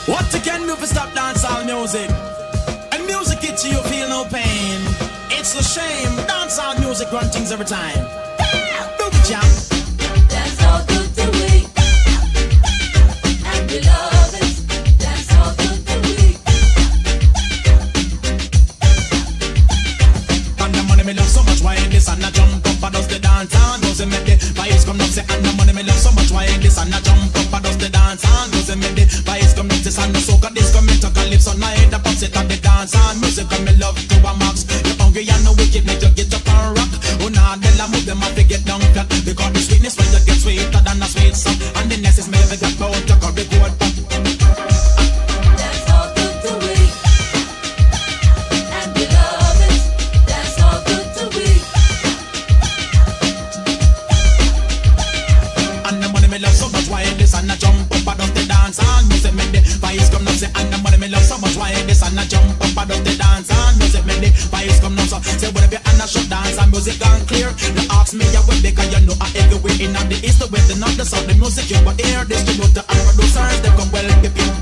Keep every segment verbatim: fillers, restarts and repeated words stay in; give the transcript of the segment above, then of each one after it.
What you can do for stop dancehall music? And music hits you, you feel no pain. It's a shame, dancehall music run things every time. Yeah, do the jump. That's all good to we, and we love it. That's all good to we. And the money me love so much, why ain't this and I jump up and does the dancehall music make the vibes come up. Say and the money me love so much, why ain't this and I jump up and does the dancehall music make the vibes come up. This and the soca, this come into calypso night. The pop set on the dancehall music and me love to a max. You're hungry and no wicked, make you get up and rock. Oh nah, they'll move them up to get down flat. Because the sweetness when you get sweeter than a sweet song. And the next is me ever got out to curry gold pop. That's all good to we, and we love it. That's all good to we. And the money me love so much, why ain't this and I jump up and does the dancehall music make the vibes come up. Say and the money me love so much, why ain't this and I jump up and does the dancehall music make the vibes come up. So say whatever and I shut dance and music gone clear. Now ask me how we because you know I everywhere in the east, the west, the north, the south. The music you will hear, distributor and producers they come well prepared.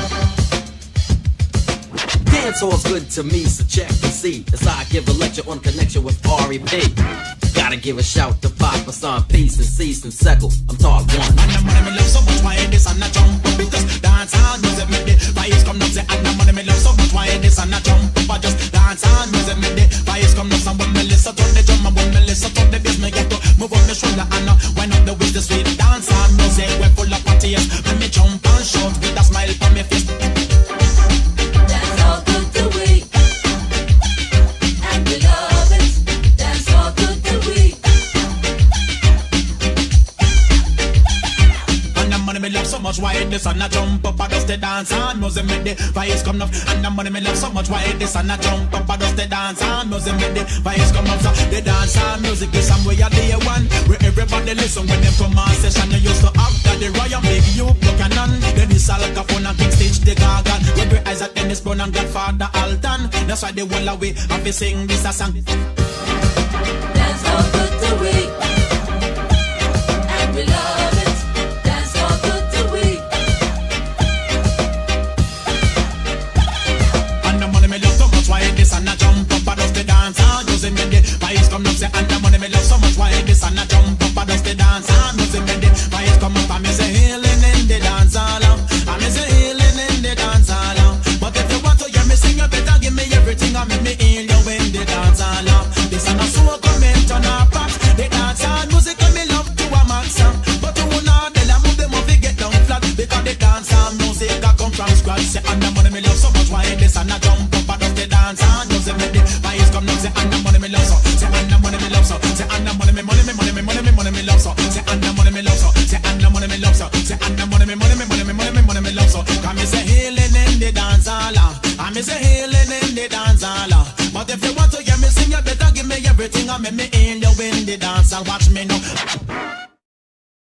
Dancehall's good to me, so check and see as I give a lecture on connection with R E P. Gotta give a shout to Papa Son, Peace and Cease and Seckle. I'm Todd one. And the money me love so much, why ain't this and I jump up? Because dancehall music make the vibes come up. Say and the money me love so much, why ain't this and I jump up? I just dancehall music make the vibes come up. And when me listen to the drum and when me listen to the bass, me get to move up the shoulder and uh, wind up the waist. The sweet dancehall music we're full of parties. When me jump and shout with a smile on my face. That's all good to we, and we love it. That's all good to we. And the money me love so much, why ain't this and I jump up and does the dancehall music make the vibes come up. And the money me love so much, why ain't this and I jump up and does the dancehall music make the vibes come up. So the dancehall music is some way a day one where everybody listen when them come on session. You used to have that the royal big you look and on. Then it's Al Capone and King Stitch the Gargan. With your eyes at Dennis Brown and Godfather Alton. That's why they wall away and we sing this a song. That's all good to we, and we love it. That's all good to we. And the money me love so much, why ain't this and I jump up and does the dancehall music make the vibes come up. Say and the money me love so much, why ain't this and I jump up and does the dancehall music make the vibes come up. And me say healing in the dancehall, and me say healing in the dancehall. But if you want to hear me sing, you better give me everything and make me heal you in the dancehall. This and a soul comment on our pop. The dancehall music and me love to a max. But you know they'll move them up, they get down flat. Because the dancehall music I come from scratch. Say and the money me love so much, why ain't this and I jump up and does the dancehall music make the vibes come up. Say and the money me love so. Say and the money me love so. Say and the money me money me money me money me money me love so. Say and the money me love so. Say and the money me love so. Say and the money me money me money me money me money me love so. Cause me say healing in the dancehall, and me say healing in the dancehall. But if you want to hear me sing, you better give me everything and make me heal you in the dancehall. Watch me now.